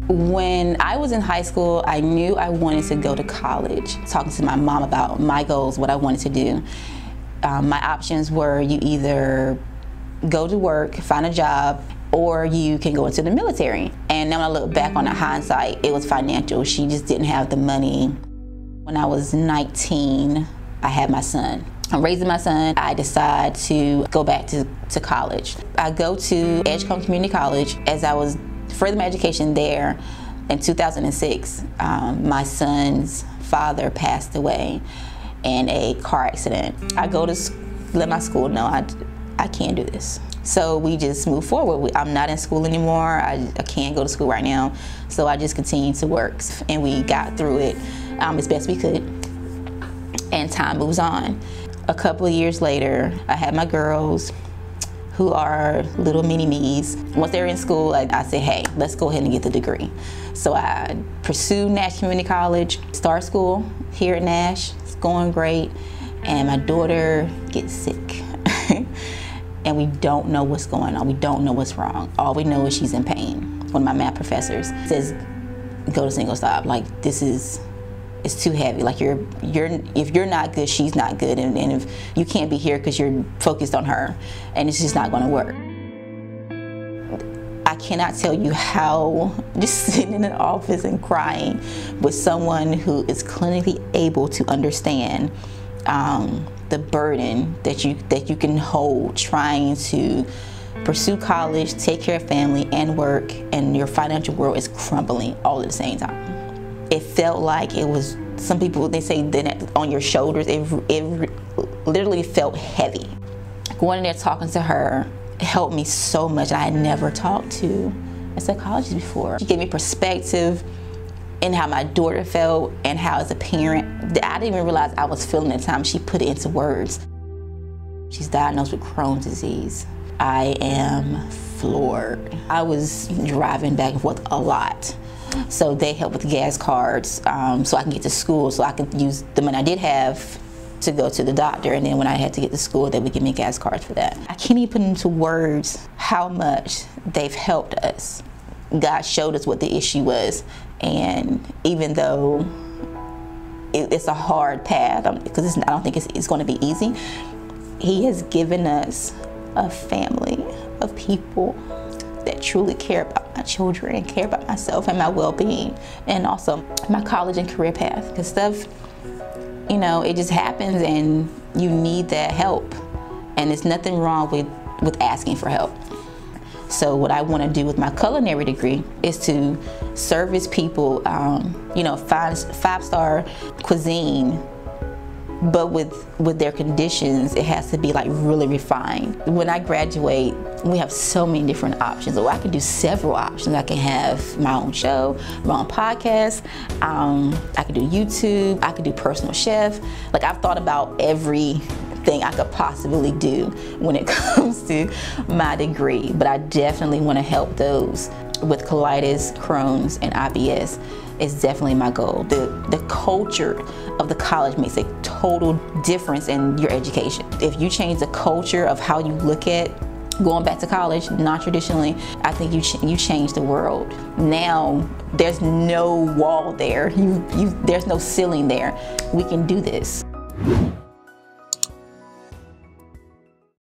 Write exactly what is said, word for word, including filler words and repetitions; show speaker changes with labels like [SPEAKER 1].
[SPEAKER 1] When I was in high school, I knew I wanted to go to college. Talking to my mom about my goals, what I wanted to do. Um, my options were you either go to work, find a job, or you can go into the military. And now when I look back on the hindsight, it was financial. She just didn't have the money. When I was nineteen, I had my son. I'm raising my son. I decide to go back to, to college. I go to Nash Community College. As I was furthering my education there, in two thousand six, um, my son's father passed away in a car accident. I go to let my school know I, I can't do this. So we just move forward. I'm not in school anymore. I, I can't go to school right now. So I just continued to work, and we got through it um, as best we could. And time moves on. A couple of years later, I had my girls, who are little mini-me's. Once they're in school, I, I say, hey, let's go ahead and get the degree. So I pursue Nash Community College, start school here at Nash. It's going great, and my daughter gets sick. And we don't know what's going on. We don't know what's wrong. All we know is she's in pain. One of my math professors says, go to single stop. Like, this is, it's too heavy. Like, you're, you're, if you're not good, she's not good. And, and if you can't be here because you're focused on her, and it's just not gonna work. I cannot tell you how, just sitting in an office and crying with someone who is clinically able to understand um, the burden that you that you can hold trying to pursue college, take care of family and work, and your financial world is crumbling all at the same time. It felt like it was, some people, they say that on your shoulders, it, it literally felt heavy. Going in there talking to her helped me so much. I had never talked to a psychologist before. She gave me perspective in how my daughter felt and how, as a parent, that I didn't even realize I was feeling at the time. She put it into words. She's diagnosed with Crohn's disease. I am floored. I was driving back and forth a lot. So they helped with gas cards um, so I can get to school, so I could use the money I did have to go to the doctor, and then when I had to get to school, they would give me gas cards for that. I can't even put into words how much they've helped us. God showed us what the issue was, and even though it, it's a hard path, because I don't think it's, it's going to be easy, He has given us a family of people that truly care about my children and care about myself and my well-being, and also my college and career path. Because stuff, you know, it just happens, and you need that help, and there's nothing wrong with, with asking for help. So what I want to do with my culinary degree is to service people, um, you know, five, five-star cuisine, but with, with their conditions, it has to be like really refined. When I graduate, we have so many different options. So I can do several options. I can have my own show, my own podcast. Um, I can do YouTube. I can do personal chef. Like, I've thought about every thing I could possibly do when it comes to my degree, but I definitely want to help those with colitis, Crohn's, and I B S. Is definitely my goal. The, the culture of the college makes a total difference in your education. If you change the culture of how you look at going back to college, non-traditionally, I think you, ch you change the world. Now, there's no wall there. You, you, there's no ceiling there. We can do this.